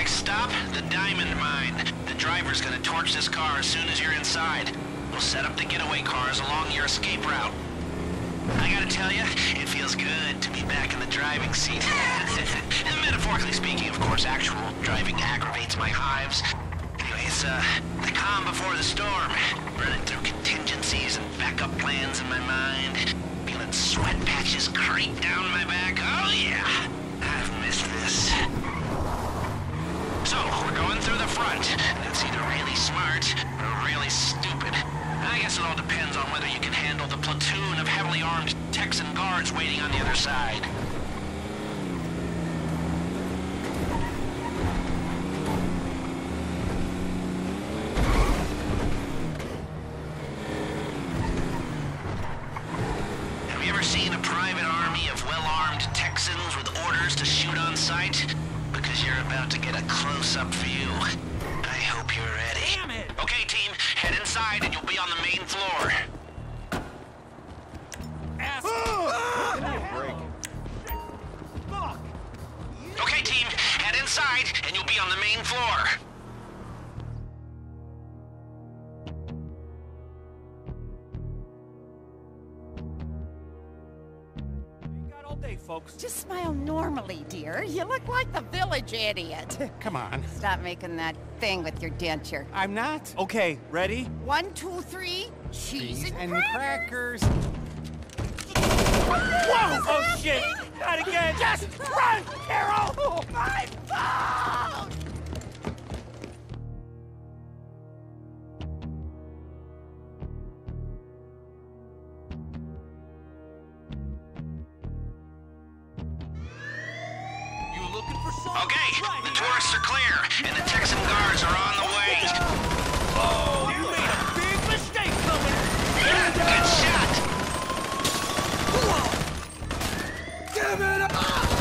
Next stop, the Diamond Mine. The driver's gonna torch this car as soon as you're inside. We'll set up the getaway cars along your escape route. I gotta tell you, it feels good to be back in the driving seat. Metaphorically speaking, of course, actual driving aggravates my hives. Anyways, the calm before the storm. Running through contingencies and backup plans in my mind. Feeling sweat patches creep down my back. Oh yeah, I've missed this. So, we're going through the front. That's either really smart or really stupid. I guess it all depends on whether you can handle the platoon of heavily armed Texan guards waiting on the other side. Have you ever seen a private army of well-armed Texans with orders to shoot on sight? Because you're about to get a close-up view. I hope you're ready. Damn it! Okay, team, head inside and you'll be on the main floor. Okay, team, head inside and you'll be on the main floor. All day, folks. Just smile normally, dear. You look like the village idiot. Come on. Stop making that thing with your denture. I'm not. Okay, ready? 1, 2, 3, cheese and crackers. Whoa! Oh shit! Not again! Just run, Carol! Oh, my phone! Okay, the tourists are clear, and the Texan guards are on the way. Oh, you made a big mistake coming! Good shot! Give it up!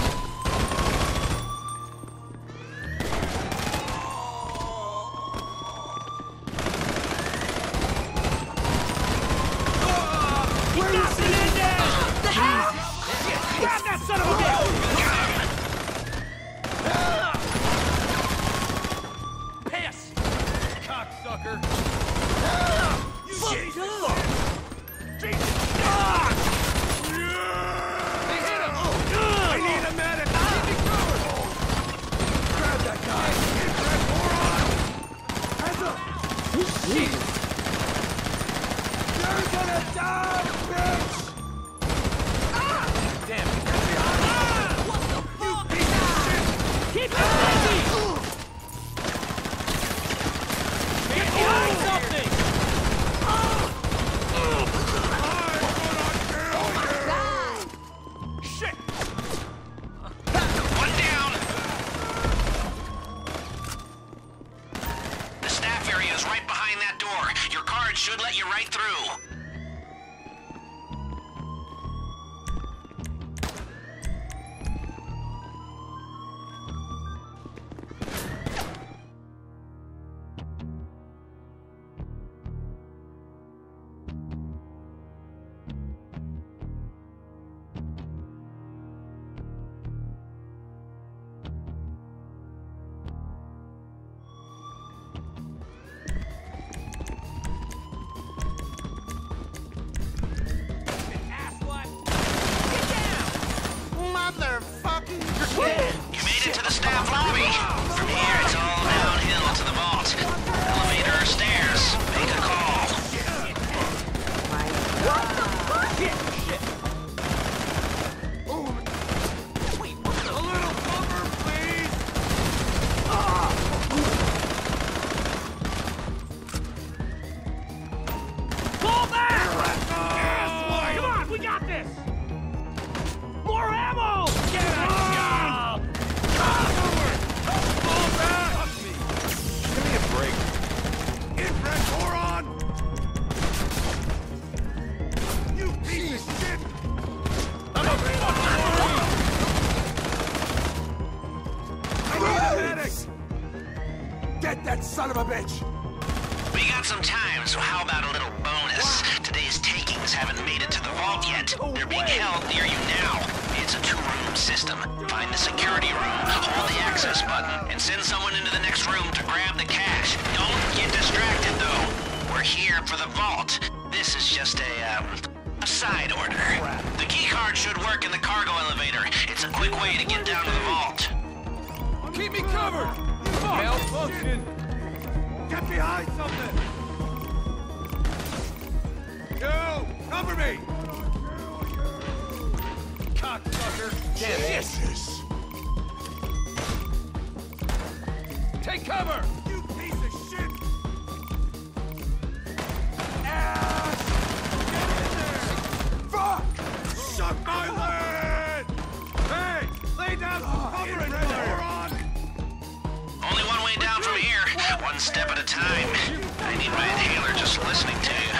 He got it in there! Grab that son of a bitch! Piss! Cocksucker! You shit! They hit him! I need a medic! Grab that guy! Get that moron! Hands up! Jesus! You're gonna die, bitch! Damn it! What the fuck? You piece of shit! Keep it busy! Get behind something! Shit! One down! The staff area is right behind that door. Your card should let you right through. You made it to the staff lobby. From here, it's all downhill to the vault. Elevator or stairs. Make a call. What the fuck? Shit! Wait, a little cover, please! Fall back! Come on, we got this! More ammo! Get out! Fall back! Give me a break. Infrared moron! You piece of shit! I'm a I need a medic! Get that son of a bitch! We got some time, so how about a little bonus? Today's takings haven't made it to the vault yet. They're being held near you now. It's a two-room system. Find the security room, hold the access button, and send someone into the next room to grab the cash. Don't get distracted, though. We're here for the vault. This is just a side order. The key card should work in the cargo elevator. It's a quick way to get down to the vault. Keep me covered! Malfunction! Get behind something! Yo! Cover me! Cocksucker! Jesus! Take cover! You piece of shit! Ass! Get in there! Fuck! Suck my leg! Hey! Lay down some cover and moron! Only one way down from here. One step at a time. I need my inhaler just listening to you.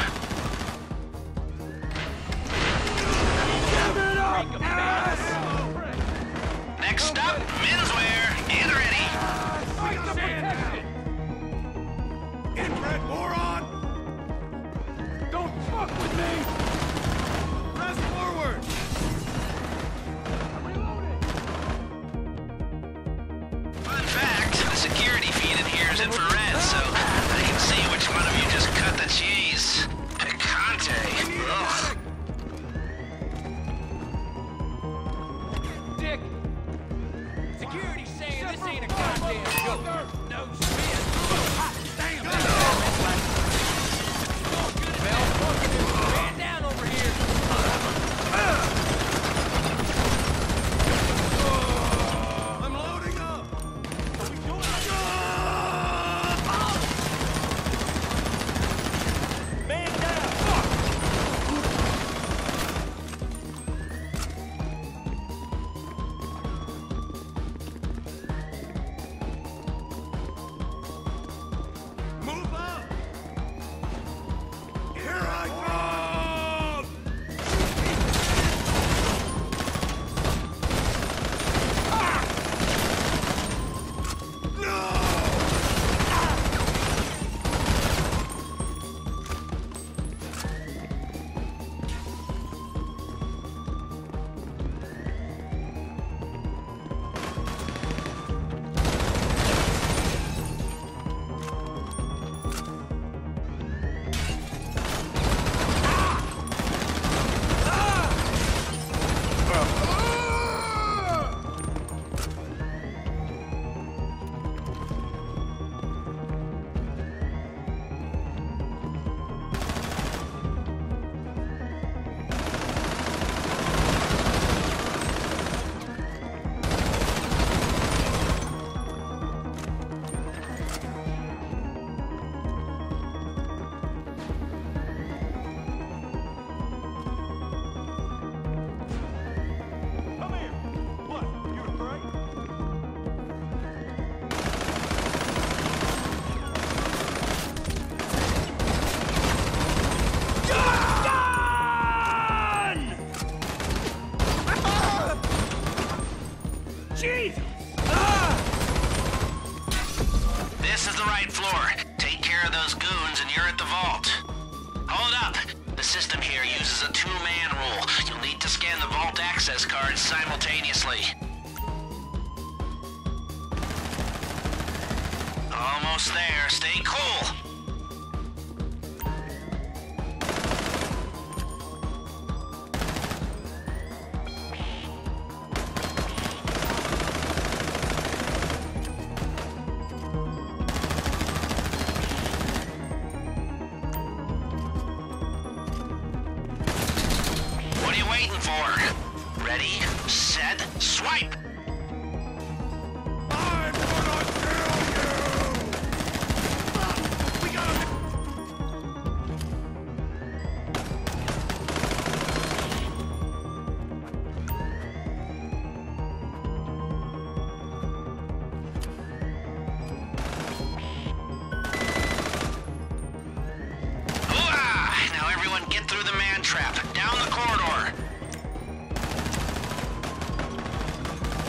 Give it up, ass! Next stop, menswear. Get ready. Fight the protection! Inbred moron! Don't fuck with me! Press forward! I'm reloading! Fun fact, the security feed in here is infrared, so I can see which one of you just cut the cheese. Picante. Ugh. Dick! Security saying this ain't a goddamn joke. No shit. Damn, man down over here. I'm loading up. Man down. Move up! Here I come! Ah! No! Come here. What? You afraid? Done! Jesus! This is the right floor. Take care of those goons and you're at the vault. Hold up. The system here uses a two-man rule. You'll need to scan the vault access cards simultaneously. Almost there. Stay cool. What are you waiting for? Ready, set, swipe! I'm gonna kill you! We gotta... Hooah! Now everyone get through the man trap. Down the corridor.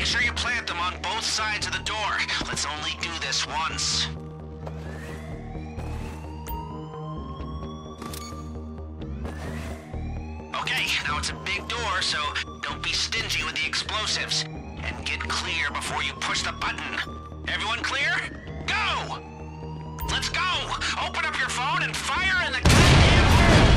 sure you plant them on both sides of the door. Let's only do this once. Okay, now it's a big door, so don't be stingy with the explosives. And get clear before you push the button. Everyone clear? Go! Let's go! Open up your phone and fire in the goddamn hole!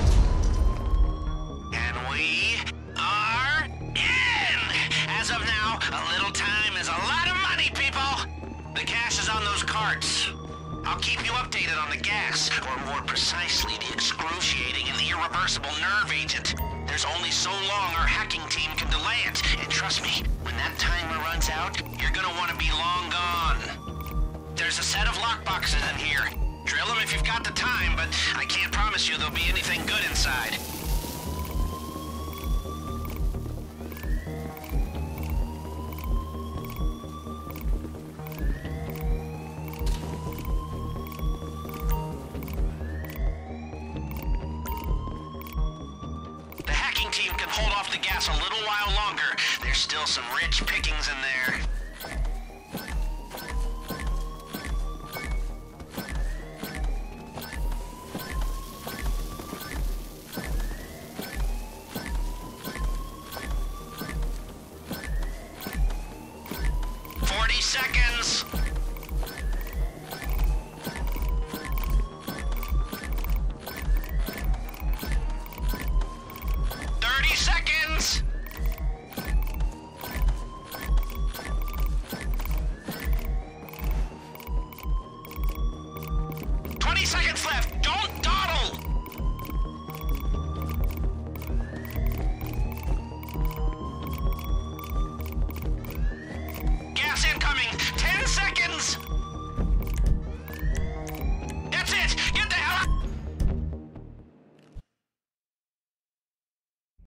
And we are in! As of now, a little time is a lot of money, people! The cash is on those carts. I'll keep you updated on the gas, or more precisely, the excruciating and irreversible nerve agent. There's only so long our hacking team can delay it, and trust me, when that timer runs out, you're gonna want to be long gone. There's a set of lockboxes in here. Drill them if you've got the time, but I can't promise you there'll be anything good inside. The hacking team can hold off the gas a little while longer. There's still some rich pickings in there.